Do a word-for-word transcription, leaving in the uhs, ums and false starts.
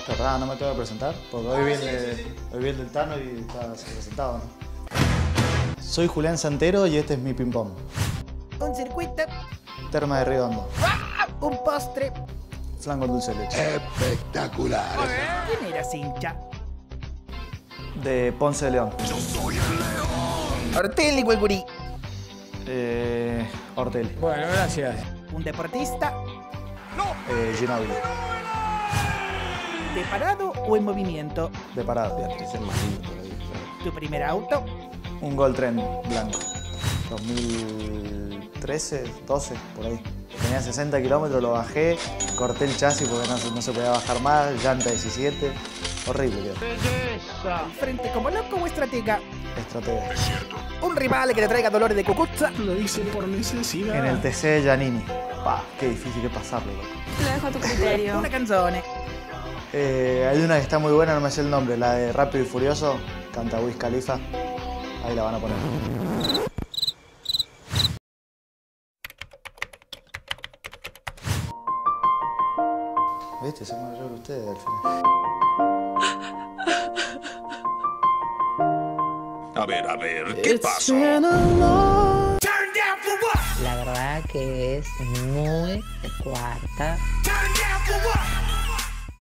¿Verdad? No me tengo que presentar, porque hoy vi el, de, hoy vi el del Tano y está presentado, ¿no? Soy Julián Santero y este es mi ping-pong. Un circuito. Terma de Redondo. Un postre. Flan con dulce de leche. Espectacular. ¿Quién era hincha? De Ponce de León. Yo soy el león. Ortelli o el gurí. Eh, Ortelli. Bueno, gracias. Un deportista. Eh, Ginóbili. ¿De parado o en movimiento? De parada. ¿Tu primer auto? Un Gol Tren blanco. dos mil trece, doce, por ahí. Tenía sesenta kilómetros, lo bajé, corté el chasis porque no, no se podía bajar más, llanta diecisiete. Horrible, tío. ¿Frente como loco o estratega? Estratega. ¿Un rival que te traiga dolores de cucuzza? Lo hice por necesidad. En el T C de Giannini. Pa, qué difícil que pasarlo, loco. Lo dejo a tu criterio. Una canzone. Eh, hay una que está muy buena, no me sé el nombre, la de Rápido y Furioso, canta Wiz Khalifa. Ahí la van a poner. ¿Viste? Son mayor que ustedes al final. A ver, a ver, ¿qué pasó? La verdad que es muy de cuarta.